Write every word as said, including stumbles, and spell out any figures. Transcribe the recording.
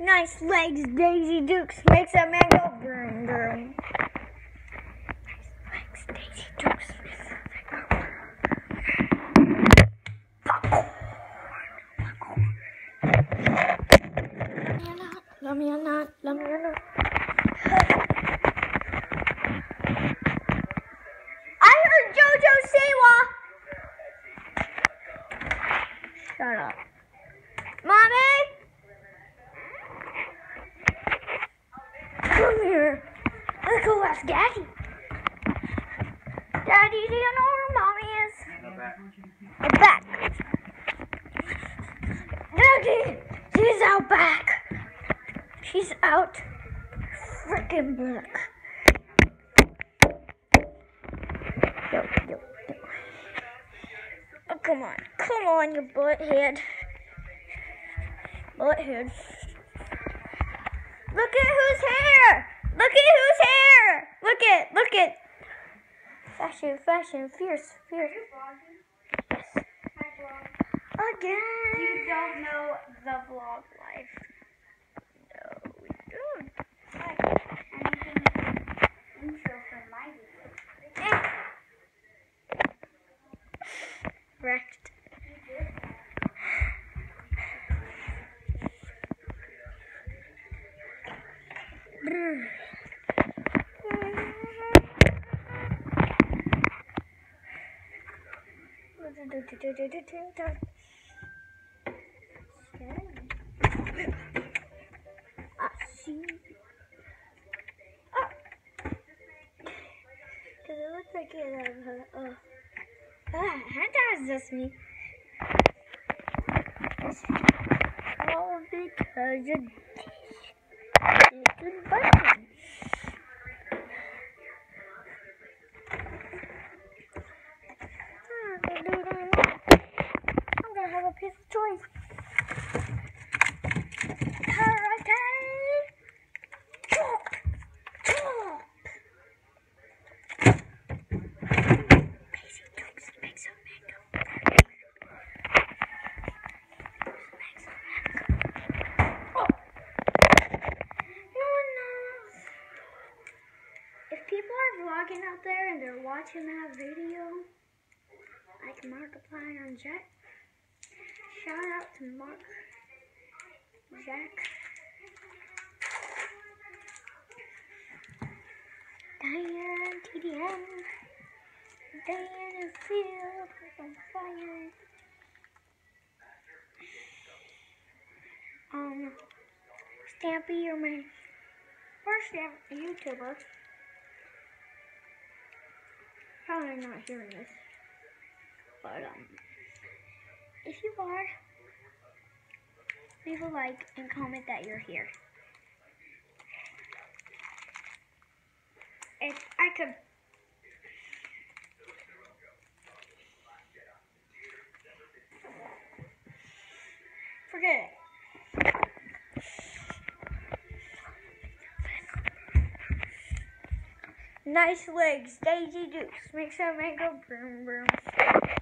Nice legs, Daisy Dukes, makes a man go broom broom. Nice legs, Daisy Dukes, makes a man go broom. Popcorn, popcorn. Love me or not, love me or not. I heard JoJo Siwa. Shut up. Mommy? Come here. Let's go ask Daddy. Daddy, do you know where Mommy is? I'm back. Daddy, she's out back. She's out freaking back. Yo, yo, yo. Oh, come on. Come on, you butthead. Butthead. Look at who's here! Look at who's here! Look at, look at. Fashion, fashion, fierce, fierce. Yes. Again. You don't know the vlog life. No, we don't. Anything intro from my video. Wrecked. I see. Oh. Cause it looks like it has her. Oh. Ah, that just me. All because you did the button. I'm gonna have a piece of choice. Karate! Chop! Chop! Daisy Dukes makes a mango. Makes a mango. Oh! No one knows. If people are vlogging out there and they're watching that video, like Markiplier and Jack, shout out to Mark, Jack, Diane, T D M, Diane is filled with on fire. Um, Stampy, you're my first ever YouTuber. Probably not hearing this. But, um, if you are, leave a like and comment that you're here. If I could, forget it. Nice legs, Daisy Dukes, makes a man go broom broom.